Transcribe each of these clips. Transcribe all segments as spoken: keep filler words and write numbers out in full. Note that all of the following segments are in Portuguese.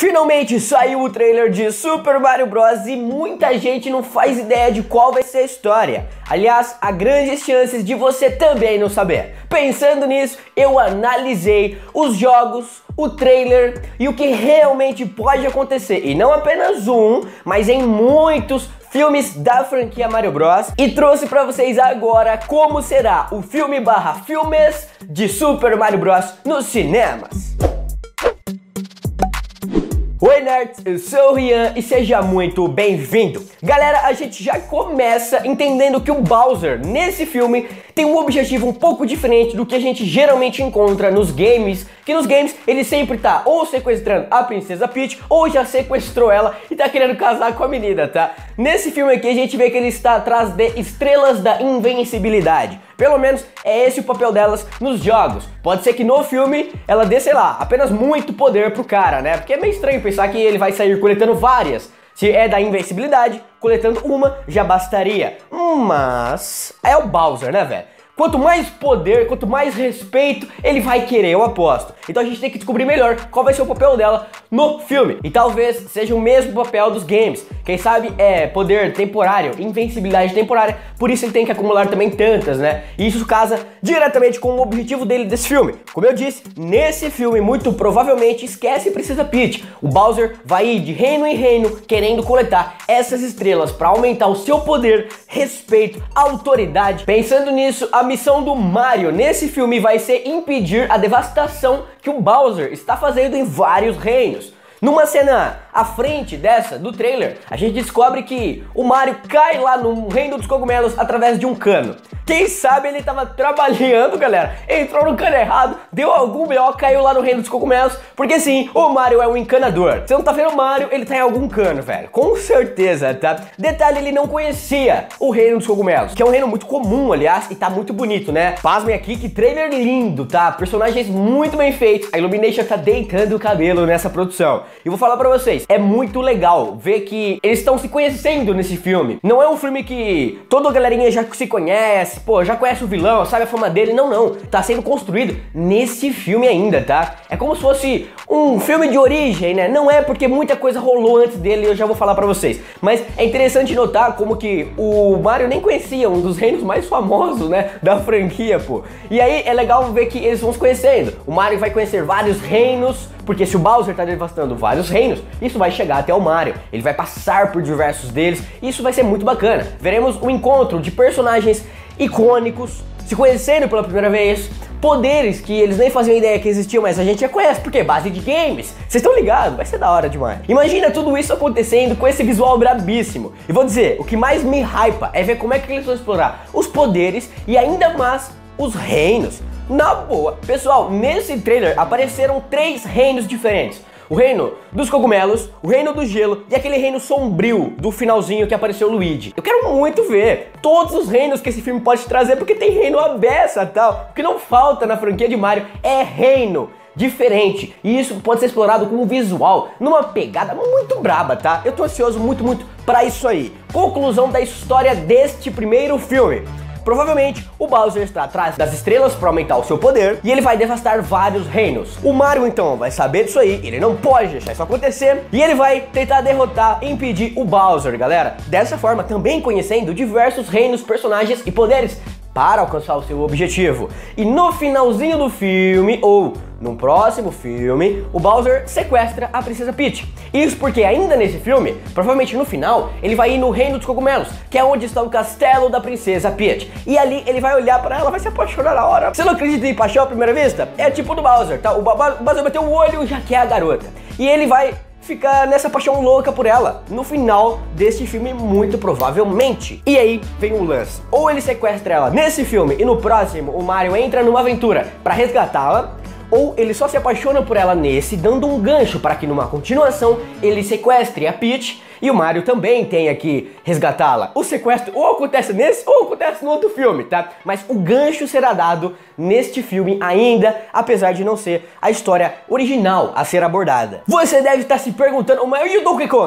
Finalmente saiu o trailer de Super Mario Bros. E muita gente não faz ideia de qual vai ser a história. Aliás, há grandes chances de você também não saber. Pensando nisso, eu analisei os jogos, o trailer e o que realmente pode acontecer. E não apenas um, mas em muitos filmes da franquia Mario Bros. E trouxe pra vocês agora como será o filme barra filmes de Super Mario Bros. Nos cinemas. Oi nerds, eu sou o Rian e seja muito bem-vindo. Galera, a gente já começa entendendo que o Bowser, nesse filme, tem um objetivo um pouco diferente do que a gente geralmente encontra nos games, que nos games ele sempre tá ou sequestrando a Princesa Peach, ou já sequestrou ela e tá querendo casar com a menina, tá? Nesse filme aqui a gente vê que ele está atrás de estrelas da invencibilidade. Pelo menos é esse o papel delas nos jogos. Pode ser que no filme ela dê, sei lá, apenas muito poder pro cara, né? Porque é meio estranho pensar que ele vai sair coletando várias. Se é da invencibilidade, coletando uma já bastaria. Mas é o Bowser, né, velho? Quanto mais poder, quanto mais respeito ele vai querer, eu aposto. Então a gente tem que descobrir melhor qual vai ser o papel dela no filme. E talvez seja o mesmo papel dos games. Quem sabe é poder temporário, invencibilidade temporária. Por isso ele tem que acumular também tantas, né? E isso casa diretamente com o objetivo dele desse filme. Como eu disse, nesse filme muito provavelmente esquece Princesa Peach. O Bowser vai ir de reino em reino querendo coletar essas estrelas para aumentar o seu poder, respeito, autoridade. Pensando nisso, a A missão do Mario nesse filme vai ser impedir a devastação que o Bowser está fazendo em vários reinos. Numa cena à frente dessa, do trailer, a gente descobre que o Mario cai lá no reino dos cogumelos através de um cano. Quem sabe ele tava trabalhando, galera, entrou no cano errado, deu algum B O, caiu lá no reino dos cogumelos, porque sim, o Mario é um encanador. Você não tá vendo o Mario, ele tá em algum cano, velho, com certeza, tá? Detalhe, ele não conhecia o reino dos cogumelos, que é um reino muito comum, aliás, e tá muito bonito, né? Pasmem aqui, que trailer lindo, tá? Personagens muito bem feitos, a Illumination tá deitando o cabelo nessa produção. E vou falar pra vocês, é muito legal ver que eles estão se conhecendo nesse filme. Não é um filme que toda a galerinha já se conhece, pô, já conhece o vilão, sabe a fama dele. Não, não. Tá sendo construído nesse filme ainda, tá? É como se fosse um filme de origem, né? Não é porque muita coisa rolou antes dele, eu já vou falar pra vocês. Mas é interessante notar como que o Mario nem conhecia um dos reinos mais famosos, né? Da franquia, pô. E aí é legal ver que eles vão se conhecendo. O Mario vai conhecer vários reinos, porque se o Bowser tá devastando vários reinos, isso vai chegar até o Mario. Ele vai passar por diversos deles, e isso vai ser muito bacana. Veremos um encontro de personagens icônicos se conhecendo pela primeira vez, poderes que eles nem faziam ideia que existiam, mas a gente já conhece, porque é base de games. Vocês estão ligados? Vai ser da hora demais. Imagina tudo isso acontecendo com esse visual brabíssimo. E vou dizer, o que mais me hypa é ver como é que eles vão explorar os poderes e ainda mais os reinos. Na boa, pessoal, nesse trailer apareceram três reinos diferentes. O reino dos cogumelos, o reino do gelo e aquele reino sombrio do finalzinho que apareceu o Luigi. Eu quero muito ver todos os reinos que esse filme pode trazer, porque tem reino à beça e tal. O que não falta na franquia de Mario é reino diferente. E isso pode ser explorado com um visual, numa pegada muito braba, tá? Eu tô ansioso muito, muito pra isso aí. Conclusão da história deste primeiro filme. Provavelmente o Bowser está atrás das estrelas para aumentar o seu poder e ele vai devastar vários reinos. O Mario então vai saber disso aí, ele não pode deixar isso acontecer e ele vai tentar derrotar e impedir o Bowser, galera. Dessa forma, também conhecendo diversos reinos, personagens e poderes para alcançar o seu objetivo. E no finalzinho do filme, ou no próximo filme, o Bowser sequestra a Princesa Peach. Isso porque ainda nesse filme, provavelmente no final, ele vai ir no Reino dos Cogumelos, que é onde está o castelo da Princesa Peach. E ali ele vai olhar pra ela, vai se apaixonar na hora. Você não acredita em paixão à primeira vista? É tipo do Bowser, tá? O Bowser bateu o olho e já quer a garota. E ele vai ficar nessa paixão louca por ela no final deste filme, muito provavelmente. E aí vem o lance, ou ele sequestra ela nesse filme e no próximo o Mario entra numa aventura pra resgatá-la, ou ele só se apaixona por ela nesse, dando um gancho para que numa continuação ele sequestre a Peach e o Mario também tenha que resgatá-la. O sequestro ou acontece nesse ou acontece no outro filme, tá? Mas o gancho será dado neste filme ainda, apesar de não ser a história original a ser abordada. Você deve estar se perguntando, mas e o Donkey Kong?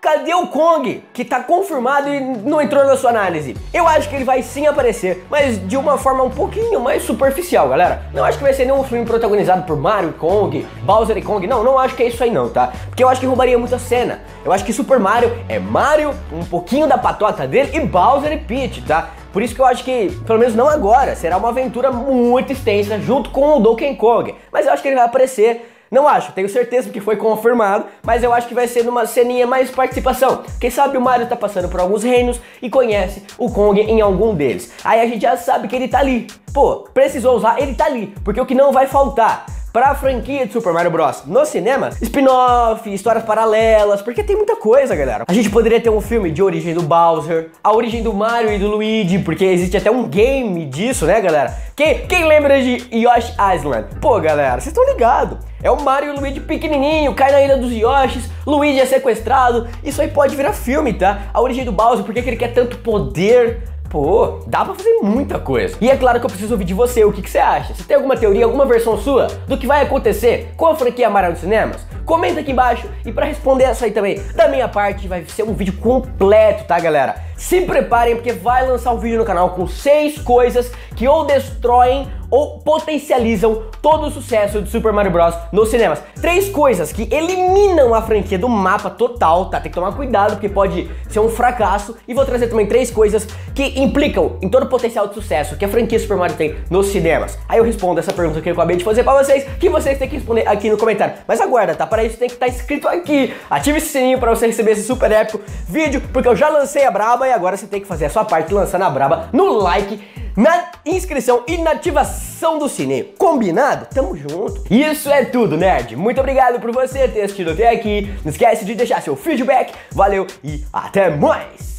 cadê o Kong? Que tá confirmado e não entrou na sua análise. Eu acho que ele vai sim aparecer, mas de uma forma um pouquinho mais superficial, galera. Não acho que vai ser nenhum filme protagonizado por Mario e Kong, Bowser e Kong. Não, não acho que é isso aí não, tá? Porque eu acho que roubaria muita cena. Eu acho que Super Mario é Mario, um pouquinho da patota dele e Bowser e Peach, tá? Por isso que eu acho que, pelo menos não agora, será uma aventura muito extensa junto com o Donkey Kong. Mas eu acho que ele vai aparecer. Não acho, tenho certeza que foi confirmado, mas eu acho que vai ser numa ceninha mais participação. Quem sabe o Mario tá passando por alguns reinos e conhece o Kong em algum deles. Aí a gente já sabe que ele tá ali. Pô, precisou usar, ele tá ali, porque o que não vai faltar pra franquia de Super Mario Bros. Nos cinemas, spin-off, histórias paralelas, porque tem muita coisa, galera. A gente poderia ter um filme de origem do Bowser, a origem do Mario e do Luigi, porque existe até um game disso, né, galera? Quem, quem lembra de Yoshi Island? Pô, galera, vocês estão ligados. É o Mario e o Luigi pequenininho, cai na ilha dos Yoshis, Luigi é sequestrado. Isso aí pode virar filme, tá? A origem do Bowser, por que que ele quer tanto poder? Pô, dá pra fazer muita coisa. E é claro que eu preciso ouvir de você, o que, que você acha? Você tem alguma teoria, alguma versão sua do que vai acontecer com a franquia Mario nos cinemas? Comenta aqui embaixo. E pra responder essa aí também, da minha parte, vai ser um vídeo completo, tá, galera? Se preparem, porque vai lançar um vídeo no canal com seis coisas que ou destroem ou potencializam todo o sucesso de Super Mario Bros. Nos cinemas. Três coisas que eliminam a franquia do mapa total, tá? Tem que tomar cuidado, porque pode ser um fracasso. E vou trazer também três coisas que implicam em todo o potencial de sucesso que a franquia Super Mario tem nos cinemas. Aí eu respondo essa pergunta que eu acabei de fazer pra vocês, que vocês têm que responder aqui no comentário. Mas aguarda, tá? Para isso tem que estar inscrito aqui. Ative esse sininho pra você receber esse super épico vídeo, porque eu já lancei a braba e agora você tem que fazer a sua parte lançando a braba no like, na inscrição e na ativação do sininho. Combinado? Tamo junto. Isso é tudo, nerd. Muito obrigado por você ter assistido até aqui. Não esquece de deixar seu feedback. Valeu e até mais!